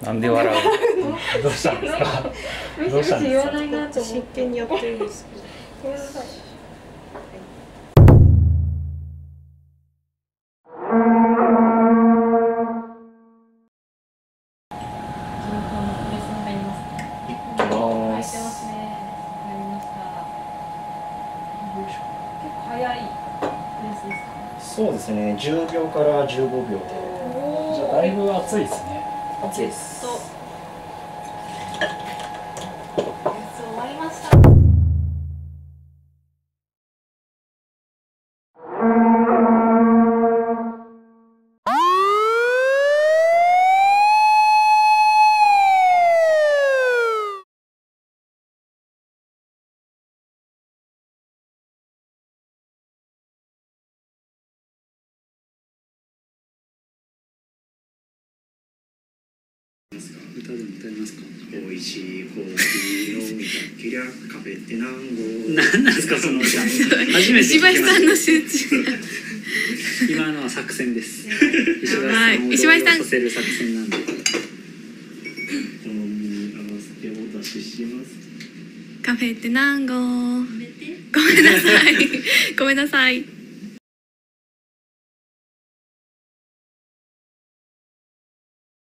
なんで笑う？どうしたんですか？どうしたんですか？ 真剣にやってるんですけど。ごめんなさい。 そうですね、10秒から15秒で。 じゃあだいぶ暑いですね。 暑いです。 終わりました。 歌でも歌いますか。美味しいコーヒーをキラカフェって何号。何なんですかその歌。初めて聞きました。石橋さんの集中。今のは作戦です。石橋さんを動揺させる作戦なんで。好みに合わせてお出しします。 カフェって何号。ごめんなさい。ごめんなさい。